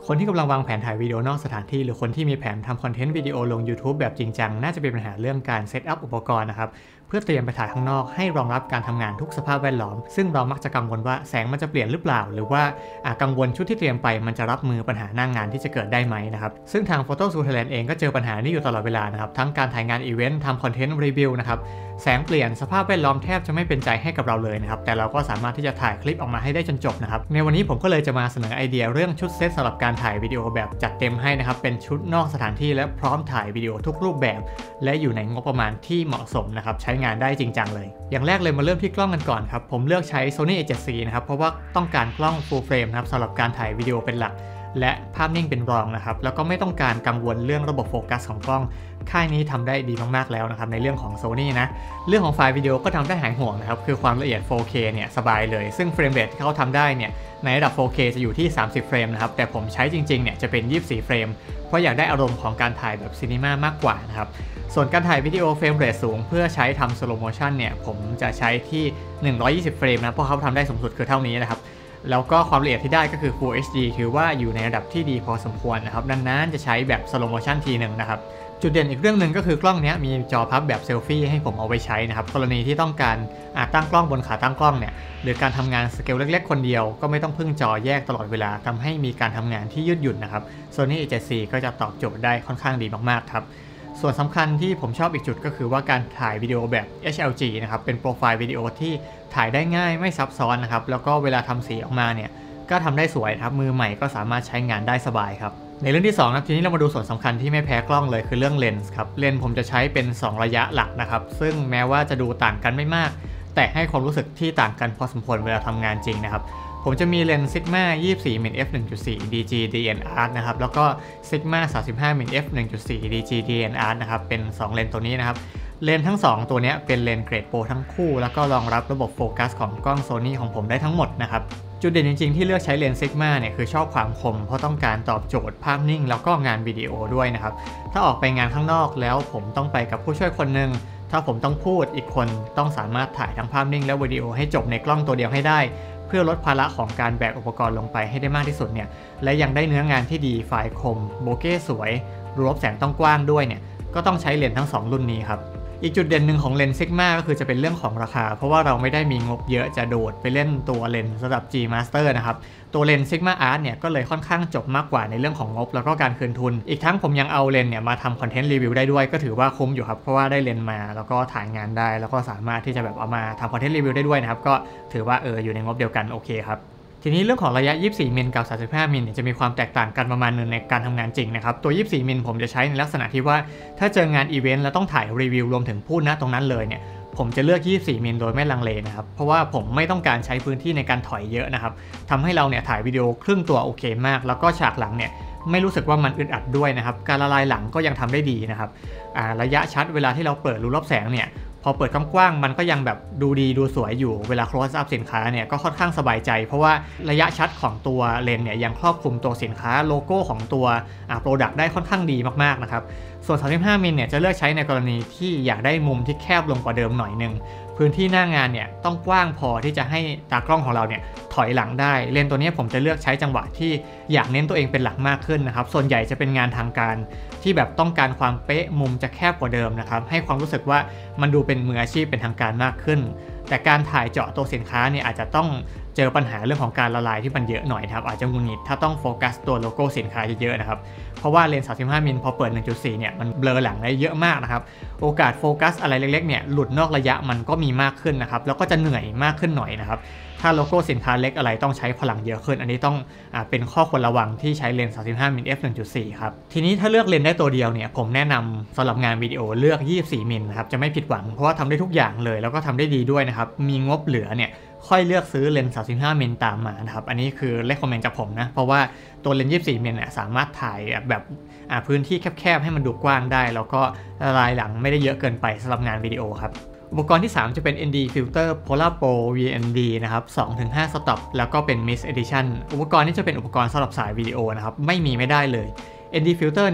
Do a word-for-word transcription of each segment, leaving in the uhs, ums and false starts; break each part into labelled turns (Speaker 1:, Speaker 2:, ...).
Speaker 1: คนที่กำลังวางแผนถ่ายวิดีโอนอกสถานที่หรือคนที่มีแผนทำคอนเทนต์วิดีโอลง YouTube แบบจริงจังน่าจะเป็นปัญหาเรื่องการเซตอัพอุปกรณ์นะครับเพื่อเตรียมไปถ่ายข้างนอกให้รองรับการทำงานทุกสภาพแวดล้อมซึ่งเรามักจะกังวลว่าแสงมันจะเปลี่ยนหรือเปล่าหรือว่ากังวลชุดที่เตรียมไปมันจะรับมือปัญหาหน้างานที่จะเกิดได้ไหมนะครับซึ่งทาง Photo Zoo Thailand เองก็เจอปัญหานี้อยู่ตลอดเวลานะครับทั้งการถ่ายงานอีเวนต์ทำคอนเทนต์รีวิวนะครับแสงเปลี่ยนสภาพแวดล้อมแทบจะไม่เป็นใจให้กับเราเลยนะครับแต่เราก็สามารถที่จะถ่ายคลิปออกมาให้ได้จนจบนะครับในวันนี้ผมก็เลยจะมาเสนอไอเดียเรื่องชุดเซตสำหรับการถ่ายวิดีโอแบบจัดเต็มให้นะครับเป็นชุดนอกสถานที่และพร้อมถ่ายวิดีโอทุกรูปแบบและอยู่ในงบประมาณที่เหมาะสมนะครับใช้งานได้จริงจังเลยอย่างแรกเลยมาเริ่มที่กล้องกันก่อนครับผมเลือกใช้ Sony เอ เซเว่น ซี นะครับเพราะว่าต้องการกล้อง Full Frame นะครับสำหรับการถ่ายวิดีโอเป็นหลักและภาพนิ่งเป็นรองนะครับแล้วก็ไม่ต้องการกังวลเรื่องระบบโฟกัสของกล้องค่ายนี้ทำได้ดีมากๆแล้วนะครับในเรื่องของ Sony นะเรื่องของไฟล์วิดีโอก็ทำได้หายห่วงนะครับคือความละเอียด โฟร์เค เนี่ยสบายเลยซึ่งเฟรมเรทที่เขาทำได้เนี่ยในระดับ โฟร์เค จะอยู่ที่สามสิบเฟรมนะครับแต่ผมใช้จริงๆเนี่ยจะเป็นยี่สิบสี่เฟรมเพราะอยากได้อารมณ์ของการถ่ายแบบซีนีมามากกว่านะครับส่วนการถ่ายวิดีโอเฟรมเรทสูงเพื่อใช้ทำ slow motion เนี่ยผมจะใช้ที่หนึ่งร้อยยี่สิบเฟรมนะเพราะเขาทำได้สูงสุดคือเท่านี้นะครับแล้วก็ความละเอียดที่ได้ก็คือ Full เอช ดี ถือว่าอยู่ในระดับที่ดีพอสมควรนะครับนานๆจะใช้แบบ slow motion ทีหนึ่งนะครับจุดเด่นอีกเรื่องหนึ่งก็คือกล้องนี้มีจอพับแบบเซลฟี่ให้ผมเอาไว้ใช้นะครับกรณีที่ต้องการตั้งกล้องบนขาตั้งกล้องเนี่ยหรือการทำงานสเกลเล็กๆคนเดียวก็ไม่ต้องพึ่งจอแยกตลอดเวลาทำให้มีการทำงานที่ยืดหยุ่นนะครับ Sony เอ เซเว่น ซี ก็จะตอบโจทย์ได้ค่อนข้างดีมากๆครับส่วนสำคัญที่ผมชอบอีกจุดก็คือว่าการถ่ายวิดีโอแบบ เอช แอล จี นะครับเป็นโปรไฟล์วิดีโอที่ถ่ายได้ง่ายไม่ซับซ้อนนะครับแล้วก็เวลาทำสีออกมาเนี่ยก็ทำได้สวยครับมือใหม่ก็สามารถใช้งานได้สบายครับในเรื่องที่สองนะทีนี้เรามาดูส่วนสำคัญที่ไม่แพ้กล้องเลยคือเรื่องเลนส์ครับเลนส์ผมจะใช้เป็นสองระยะหลักนะครับซึ่งแม้ว่าจะดูต่างกันไม่มากแต่ให้ความรู้สึกที่ต่างกันพอสมควรเวลาทำงานจริงนะครับผมจะมีเลนส์ Sigma ยี่สิบสี่มิล เอฟ หนึ่งจุดสี่ ดี จี ดี เอ็น อาร์ นะครับแล้วก็ Sigma สามสิบห้ามิล เอฟ หนึ่งจุดสี่ ดี จี ดี เอ็น อาร์ นะครับเป็นสองเลนส์ตัวนี้นะครับเลนส์ทั้งสองตัวนี้เป็นเลนส์เกรดโปรทั้งคู่แล้วก็รองรับระบบโฟกัสของกล้อง Sony ของผมได้ทั้งหมดนะครับจุดเด่นจริงๆที่เลือกใช้เลนส์ Sigma เนี่ยคือชอบความคมเพราะต้องการตอบโจทย์ภาพนิ่งแล้วก็งานวิดีโอด้วยนะครับถ้าออกไปงานข้างนอกแล้วผมต้องไปกับผู้ช่วยคนหนึ่งถ้าผมต้องพูดอีกคนต้องสามารถถ่ายทั้งภาพนิ่งและวิดีโอให้จบในกล้องตัวเดียวให้ได้เพื่อลดภาระของการแบกอุปกรณ์ลงไปให้ได้มากที่สุดเนี่ยและยังได้เนื้องานที่ดีไฟล์คมโบเก้สวยรูปแสงต้องกว้างด้วยเนี่ยก็ต้องใช้เลนส์ทั้งสองรุ่นนี้ครับอีกจุดเด่นหนึ่งของเลนส์ Sigma ก็คือจะเป็นเรื่องของราคาเพราะว่าเราไม่ได้มีงบเยอะจะโดดไปเล่นตัวเลนส์ระดับ G Master นะครับตัวเลนส์ Sigma Art เนี่ยก็เลยค่อนข้างจบมากกว่าในเรื่องของงบแล้วก็การคืนทุนอีกทั้งผมยังเอาเลนส์เนี่ยมาทำคอนเทนต์รีวิวได้ด้วยก็ถือว่าคุ้มอยู่ครับเพราะว่าได้เลนส์มาแล้วก็ถ่ายงานได้แล้วก็สามารถที่จะแบบเอามาทำคอนเทนต์รีวิวได้ด้วยนะครับก็ถือว่าเอออยู่ในงบเดียวกันโอเคครับทีนี้เรื่องของระยะยี่สิบสี่มิลกับสามสิบห้ามิลจะมีความแตกต่างกันประมาณนึงในการทำงานจริงนะครับตัวยี่สิบสี่มิลผมจะใช้ในลักษณะที่ว่าถ้าเจองานอีเวนต์แล้วต้องถ่ายรีวิวรวมถึงพูดนะตรงนั้นเลยเนี่ยผมจะเลือกยี่สิบสี่มิลโดยไม่ลังเลนะครับเพราะว่าผมไม่ต้องการใช้พื้นที่ในการถอยเยอะนะครับทำให้เราเนี่ยถ่ายวิดีโอครึ่งตัวโอเคมากแล้วก็ฉากหลังเนี่ยไม่รู้สึกว่ามันอึดอัดด้วยนะครับการละลายหลังก็ยังทำได้ดีนะครับระยะชัดเวลาที่เราเปิดรูรอบแสงเนี่ยพอเปิดกว้างๆมันก็ยังแบบดูดีดูสวยอยู่เวลา close up สินค้าเนี่ยก็ค่อนข้างสบายใจเพราะว่าระยะชัดของตัวเลนส์เนี่ยยังครอบคลุมตัวสินค้าโลโก้ของตัวอ่า product ได้ค่อนข้างดีมากๆนะครับส่วนสามสิบห้ามิลเนี่ยจะเลือกใช้ในกรณีที่อยากได้มุมที่แคบลงกว่าเดิมหน่อยนึงพื้นที่หน้างานเนี่ยต้องกว้างพอที่จะให้ตากล้องของเราเนี่ยถอยหลังได้เลนส์ตัวนี้ผมจะเลือกใช้จังหวะที่อยากเน้นตัวเองเป็นหลักมากขึ้นนะครับส่วนใหญ่จะเป็นงานทางการที่แบบต้องการความเป๊ะมุมจะแคบกว่าเดิมนะครับให้ความรู้สึกว่ามันดูเป็นมืออาชีพเป็นทางการมากขึ้นแต่การถ่ายเจาะตัวสินค้าเนี่ยอาจจะต้องเจอปัญหาเรื่องของการละลายที่มันเยอะหน่อยครับอาจจะงุนงิดถ้าต้องโฟกัสตัวโลโก้สินค้าเยอะๆนะครับเพราะว่าเลนส์สามสิบห้ามิลพอเปิด หนึ่งจุดสี่ เนี่ยมันเบลอหลังได้เยอะมากนะครับโอกาสโฟกัสอะไรเล็กๆเนี่ยหลุดนอกระยะมันก็มีมากขึ้นนะครับแล้วก็จะเหนื่อยมากขึ้นหน่อยนะครับถ้าโลโก้สินค้าเล็กอะไรต้องใช้พลังเยอะขึ้นอันนี้ต้องอ่าเป็นข้อควรระวังที่ใช้เลนส์สามสิบห้ามิล เอฟ หนึ่งจุดสี่ ครับทีนี้ถ้าเลือกเลนส์ได้ตัวเดียวเนี่ยผมแนะนำสำหรับงานวิดีโอเลือกยี่สิบสี่มิลนะครับจะไม่ผิดหวังเพราะว่าทำได้ทุกอย่างเลยแล้วก็ทำได้ดีด้วยนะครับมีงบเหลือเนี่ยค่อยเลือกซื้อเลนส์สามสิบห้ามิลตามมานะครับอันนี้คือเลคคอมเมนต์จากผมนะเพราะว่าตัวเลนส์ยี่สิบสี่มิลเนี่ยสามารถถ่ายแบบพื้นที่แคบๆให้มันดูกว้างได้แล้วก็ละลายหลังไม่ได้เยอะเกินไปสำหรับงานวิดีโอครับอุปกรณ์ที่สามจะเป็น เอ็น ดี Filter Polar Pro วี เอ็น ดี นะครับ สองถึงห้า Stop แล้วก็เป็น Mist Edition อุปกรณ์นี้จะเป็นอุปกรณ์สำหรับสายวิดีโอนะครับไม่มีไม่ได้เลย เอ็น ดี Filter เนี่ย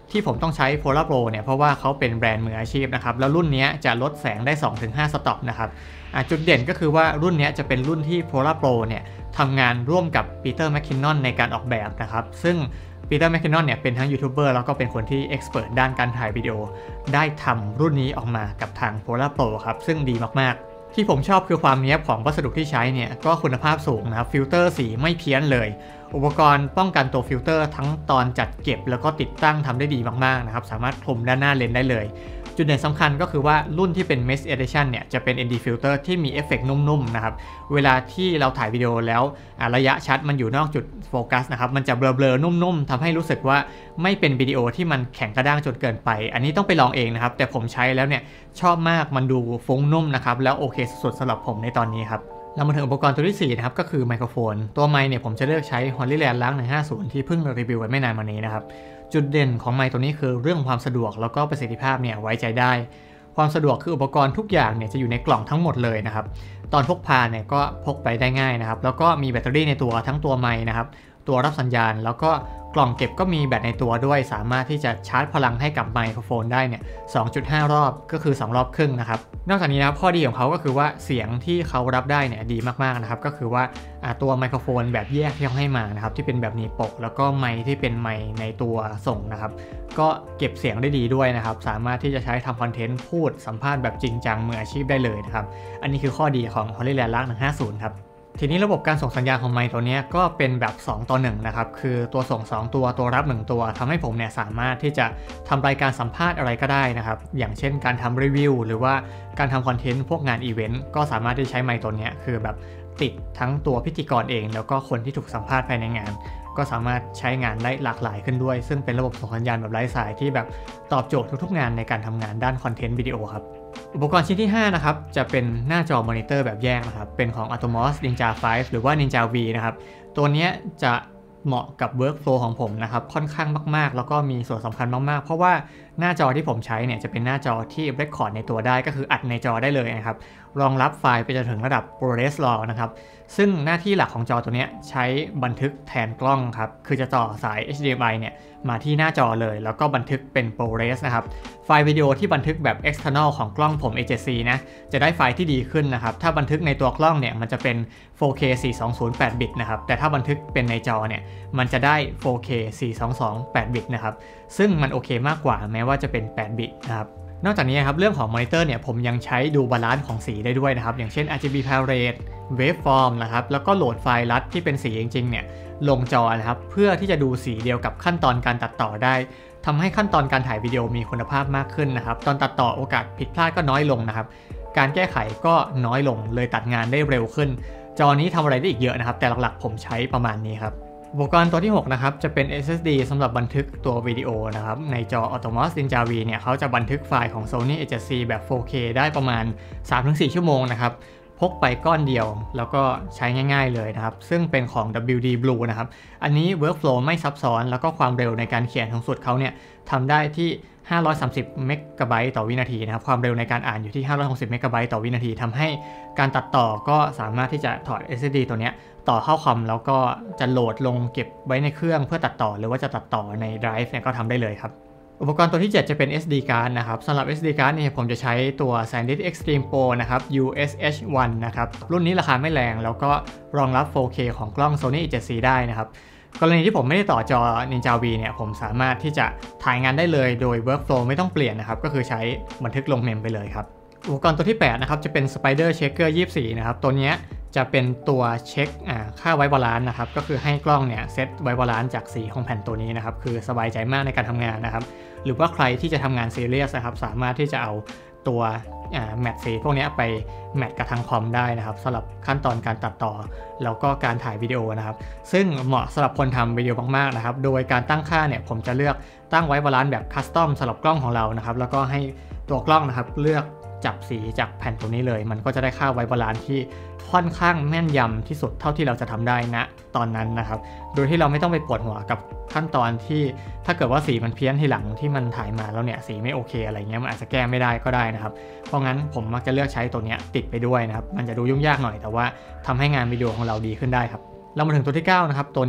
Speaker 1: ที่ผมต้องใช้ Polar Pro เนี่ยเพราะว่าเขาเป็นแบรนด์มืออาชีพนะครับแล้วรุ่นนี้จะลดแสงได้ สองถึงห้า สต็อปนะครับจุดเด่นก็คือว่ารุ่นนี้จะเป็นรุ่นที่ Polar Pro เนี่ยทำงานร่วมกับปีเตอร์แมคคินนอนในการออกแบบนะครับซึ่งปีเตอร์แมคคินนอนเนี่ยเป็นทั้งยูทูบเบอร์แล้วก็เป็นคนที่เอ็กซ์เพิร์ทด้านการถ่ายวิดีโอได้ทำรุ่นนี้ออกมากับทาง Polar Pro ครับซึ่งดีมากๆที่ผมชอบคือความเนี้ยบของวัสดุที่ใช้เนี่ยก็คุณภาพสูงนะครับฟิลเตอร์สีไม่เพี้ยนเลยอุปกรณ์ป้องกันตัวฟิลเตอร์ทั้งตอนจัดเก็บแล้วก็ติดตั้งทำได้ดีมากๆนะครับสามารถคลุมด้านหน้าเลนส์ได้เลยจุดเด่นสำคัญก็คือว่ารุ่นที่เป็น Mesh Edition เนี่ยจะเป็น เอ็น ดี Filter ที่มีเอฟเฟกต์นุ่มๆนะครับเวลาที่เราถ่ายวิดีโอแล้วระยะชัดมันอยู่นอกจุดโฟกัสนะครับมันจะเบลอๆนุ่มๆทำให้รู้สึกว่าไม่เป็นวิดีโอที่มันแข็งกระด้างจนเกินไปอันนี้ต้องไปลองเองนะครับแต่ผมใช้แล้วเนี่ยชอบมากมันดูฟุ้งนุ่มนะครับแล้วโอเคสุดๆสำหรับผมในตอนนี้ครับเรามาถึงอุปกรณ์ตัวที่สี่นะครับก็คือไมโครโฟนตัวไมค์เนี่ยผมจะเลือกใช้ Hollyland หนึ่งห้าศูนย์ที่เพิ่งรีวิวไปไม่นานมานี้นะครับจุดเด่นของไมค์ตัวนี้คือเรื่องความสะดวกแล้วก็ประสิทธิภาพเนี่ยไว้ใจได้ความสะดวกคืออุปกรณ์ทุกอย่างเนี่ยจะอยู่ในกล่องทั้งหมดเลยนะครับตอนพกพาเนี่ยก็พกไปได้ง่ายนะครับแล้วก็มีแบตเตอรี่ในตัวทั้งตัวไมค์นะครับตัวรับสัญญาณแล้วก็กล่องเก็บก็มีแบตในตัวด้วยสามารถที่จะชาร์จพลังให้กับไมโครโฟนได้เนี่ย สองจุดห้า รอบก็คือสองรอบครึ่งนะครับนอกจากนี้นะครับข้อดีของเขาก็คือว่าเสียงที่เขารับได้เนี่ยดีมากๆนะครับก็คือว่าตัวไมโครโฟนแบบแยกที่เขาให้มานะครับที่เป็นแบบหนีบปกแล้วก็ไมค์ที่เป็นไมค์ในตัวส่งนะครับก็เก็บเสียงได้ดีด้วยนะครับสามารถที่จะใช้ทำคอนเทนต์พูดสัมภาษณ์แบบจริงจังมืออาชีพได้เลยนะครับอันนี้คือข้อดีของ Hollyland หนึ่งห้าศูนย์ครับทีนี้ระบบการส่งสัญญาณของไมค์ตัวนี้ก็เป็นแบบสองต่อหนึ่งนะครับคือตัวส่งสองตัวตัวรับหนึ่งตัวทำให้ผมเนี่ยสามารถที่จะทำรายการสัมภาษณ์อะไรก็ได้นะครับอย่างเช่นการทำรีวิวหรือว่าการทำคอนเทนต์พวกงานอีเวนต์ก็สามารถที่ใช้ไมค์ตัวนี้คือแบบติดทั้งตัวพิธีกรเองแล้วก็คนที่ถูกสัมภาษณ์ภายในงานก็สามารถใช้งานได้หลากหลายขึ้นด้วยซึ่งเป็นระบบส่งสัญญาณแบบไร้สายที่แบบตอบโจทย์ทุกๆงานในการทำงานด้านคอนเทนต์วิดีโอครับอุปกรณ์ชิ้นที่ห้านะครับจะเป็นหน้าจอมอนิเตอร์แบบแยกนะครับเป็นของ Atomos Ninja ไฟว์ หรือว่า Ninja V นะครับตัวนี้จะเหมาะกับ workflow ของผมนะครับค่อนข้างมากๆแล้วก็มีส่วนสำคัญมากๆเพราะว่าหน้าจอที่ผมใช้เนี่ยจะเป็นหน้าจอที่ record ในตัวได้ก็คืออัดในจอได้เลยนะครับรองรับไฟล์ไปจนถึงระดับ ProRes RAW นะครับซึ่งหน้าที่หลักของจอตัวนี้ใช้บันทึกแทนกล้องครับคือจะต่อสาย เอช ดี เอ็ม ไอ เนี่ยมาที่หน้าจอเลยแล้วก็บันทึกเป็น ProRes นะครับไฟล์วิดีโอที่บันทึกแบบ external ของกล้องผม เอ เจ็ด ซี นะจะได้ไฟล์ที่ดีขึ้นนะครับถ้าบันทึกในตัวกล้องเนี่ยมันจะเป็น โฟร์เค สี่สองศูนย์ แปด บิตนะครับแต่ถ้าบันทึกเป็นในจอเนี่ยมันจะได้ โฟร์เค สี่สองสอง แปด บิตนะครับซึ่งมันโอเคมากกว่าแม้ว่าจะเป็น แปด บิตนะครับนอกจากนี้ครับเรื่องของมอนิเตอร์เนี่ยผมยังใช้ดูบาลานซ์ของสีได้ด้วยนะครับอย่างเช่น อาร์ จี บี Palette Waveform นะครับแล้วก็โหลดไฟล์รัดที่เป็นสีจริงๆเนี่ยลงจอนะครับเพื่อที่จะดูสีเดียวกับขั้นตอนการตัดต่อได้ทำให้ขั้นตอนการถ่ายวิดีโอมีคุณภาพมากขึ้นนะครับตอนตัดต่อโอกาสผิดพลาดก็น้อยลงนะครับการแก้ไขก็น้อยลงเลยตัดงานได้เร็วขึ้นจอนี้ทำอะไรได้อีกเยอะนะครับแต่หลักๆผมใช้ประมาณนี้ครับอุปกรณ์ตัวที่หกนะครับจะเป็น เอส เอส ดี สำหรับบันทึกตัววิดีโอนะครับในจอ Atomos Ninja V เนี่ยเขาจะบันทึกไฟล์ของ Sony เอ เจ็ด ซี แบบ โฟร์ เค ได้ประมาณ สามถึงสี่ ชั่วโมงนะครับพกไปก้อนเดียวแล้วก็ใช้ง่ายๆเลยนะครับซึ่งเป็นของ ดับเบิลยู ดี Blue นะครับอันนี้ workflow ไม่ซับซ้อนแล้วก็ความเร็วในการเขียนของสุดเขาเนี่ยทำได้ที่ห้าร้อยสามสิบเมกะไบต์ต่อวินาทีนะครับความเร็วในการอ่านอยู่ที่ห้าร้อยหกสิบเมกะไบต์ต่อวินาทีทำให้การตัดต่อก็สามารถที่จะถอด เอส เอส ดี ตัวนี้ต่อเข้าคอมแล้วก็จะโหลดลงเก็บไว้ในเครื่องเพื่อตัดต่อหรือว่าจะตัดต่อใน Drive เนี่ยก็ทำได้เลยครับอุปกรณ์ตัวที่เจ็ดจะเป็น เอส ดี card นะครับสำหรับ เอส ดี card เนี่ยผมจะใช้ตัว SanDisk Extreme Pro นะครับ ยู เอส เอช วัน นะครับรุ่นนี้ราคาไม่แรงแล้วก็รองรับ โฟร์ เค ของกล้อง Sony เอ เจ็ด ซี ได้นะครับกรณีที่ผมไม่ได้ต่อจอ Ninja V เนี่ยผมสามารถที่จะถ่ายงานได้เลยโดย workflow ไม่ต้องเปลี่ยนนะครับก็คือใช้บันทึกลงเมมไปเลยครับอุปกรณ์ตัวที่แปดนะครับจะเป็น Spider Checker ยี่สิบสี่นะครับตัวนี้จะเป็นตัวเช็คค่าไวบาลานซ์นะครับก็คือให้กล้องเนี่ยเซตไวบาลานซ์จากสีของแผ่นตัวนี้นะครับคือสบายใจมากในการทำงานนะครับหรือว่าใครที่จะทำงานซีเรียสนะครับสามารถที่จะเอาตัวแมทสีพวกนี้ไปแมทกับทางคอมได้นะครับสำหรับขั้นตอนการตัดต่อแล้วก็การถ่ายวิดีโอนะครับซึ่งเหมาะสำหรับคนทำวิดีโอมากๆนะครับโดยการตั้งค่าเนี่ยผมจะเลือกตั้งไว้บาลานซ์แบบคัสตอมสำหรับกล้องของเรานะครับแล้วก็ให้ตัวกล้องนะครับเลือกจับสีจากแผ่นตัวนี้เลยมันก็จะได้ค่าไวบาลานซ์ที่ค่อนข้างแม่นยำที่สุดเท่าที่เราจะทำได้นะตอนนั้นนะครับโดยที่เราไม่ต้องไปปวดหัวกับขั้นตอนที่ถ้าเกิดว่าสีมันเพี้ยนทีหลังที่มันถ่ายมาแล้วเนี่ยสีไม่โอเคอะไรเงี้ยมันอาจจะแก้ไม่ได้ก็ได้นะครับเพราะงั้นผมมักจะเลือกใช้ตัวนี้ติดไปด้วยนะครับมันจะดูยุ่งยากหน่อยแต่ว่าทำให้งานวิดีโอของเราดีขึ้นได้ครับเรามาถึงตัวที่เก้านะครับตัวนี้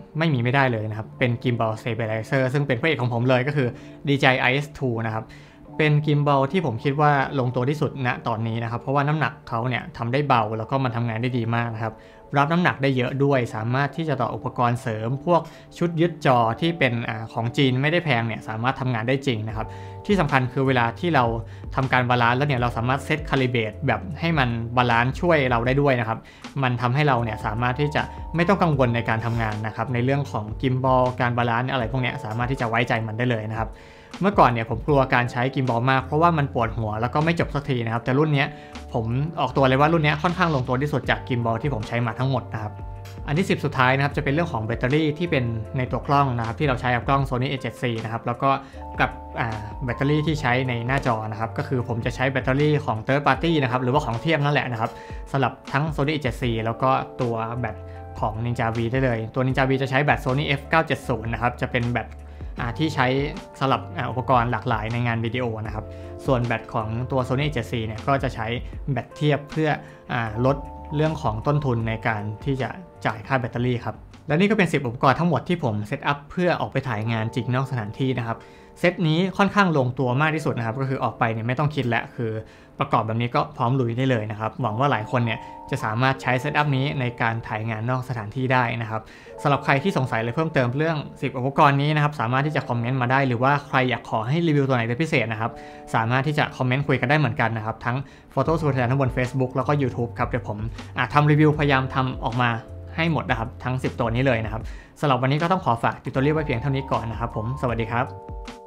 Speaker 1: ไม่มีไม่ได้เลยนะครับเป็น Gimbal Stabilizer ซึ่งเป็นพระเอกของผมเลยก็คือ ดี เจ ไอ เอส ทู นะครับเป็น Gimbal ที่ผมคิดว่าลงตัวที่สุดณตอนนี้นะครับเพราะว่าน้ำหนักเขาเนี่ยทำได้เบาแล้วก็มันทำงานได้ดีมากนะครับรับน้ำหนักได้เยอะด้วยสามารถที่จะต่ออุปกรณ์เสริมพวกชุดยึดจอที่เป็นอของจีนไม่ได้แพงเนี่ยสามารถทำงานได้จริงนะครับที่สำคัญคือเวลาที่เราทำการบาลานซ์แล้วเนี่ยเราสามารถเซตคาลิเบรตแบบให้มันบาลานซ์ช่วยเราได้ด้วยนะครับมันทำให้เราเนี่ยสามารถที่จะไม่ต้องกังวลในการทำงานนะครับในเรื่องของกิมบอลการบาลานซ์อะไรพวกนี้สามารถที่จะไว้ใจมันได้เลยนะครับเมื่อก่อนเนี่ยผมกลัวการใช้กิมบอลมากเพราะว่ามันปวดหัวแล้วก็ไม่จบสักทีนะครับแต่รุ่นนี้ผมออกตัวเลยว่ารุ่นนี้ค่อนข้างลงตัวที่สุดจากกิมบอลที่ผมใช้มาทั้งหมดนะครับอันที่สิบสุดท้ายนะครับจะเป็นเรื่องของแบตเตอรี่ที่เป็นในตัวกล้องนะครับที่เราใช้กับกล้อง Sony เอ เซเว่น ซี นะครับแล้วก็กับแบตเตอรี่ที่ใช้ในหน้าจอนะครับก็คือผมจะใช้แบตเตอรี่ของ Third Party นะครับหรือว่าของเทียมนั่นแหละนะครับสำหรับทั้ง Sony เอ เซเว่น ซี แล้วก็ตัวแบตของ Ninja V ได้เลยตัว Ninja V จะใช้แบต Sony เอฟ เก้าเจ็ดศูนย์ นะครับจะเป็นแบตที่ใช้สำหรับอุปกรณ์หลากหลายในงานวิดีโอนะครับส่วนแบตของตัว Sony เอ เซเว่น ซี เนี่ยก็จะใช้แบตเทียบเพื่ออลดเรื่องของต้นทุนในการที่จะจ่ายค่าแบตเตอรี่ครับและนี่ก็เป็นสิบอุปกรณ์ทั้งหมดที่ผมเซตอัพเพื่อออกไปถ่ายงานจริงนอกสถานที่นะครับเซตนี้ค่อนข้างลงตัวมากที่สุดนะครับก็คือออกไปเนี่ยไม่ต้องคิดแล้วคือประกอบแบบนี้ก็พร้อมลุยได้เลยนะครับหวังว่าหลายคนเนี่ยจะสามารถใช้เซตอัพนี้ในการถ่ายงานนอกสถานที่ได้นะครับสำหรับใครที่สงสัยอะไรเพิ่มเติมเรื่องสิบอุปกรณ์นี้นะครับสามารถที่จะคอมเมนต์มาได้หรือว่าใครอยากขอให้รีวิวตัวไหนเป็นพิเศษนะครับสามารถที่จะคอมเมนต์คุยกันได้เหมือนกันนะครับทั้ง Photo Tour Thailand ทั้งบน Facebook แล้วก็ YouTube ครับเดี๋ยวผมอาจทำรีวิวพยายามทำออกมาให้หมดนะครับทั้งสิบตัวนี้เลยนะครับสำหรับวันนี้ก็ต้องขอฝากติวตอเรียลไว้เพียงเท่านี้ก่อนนะครับผมสวัสดีครับ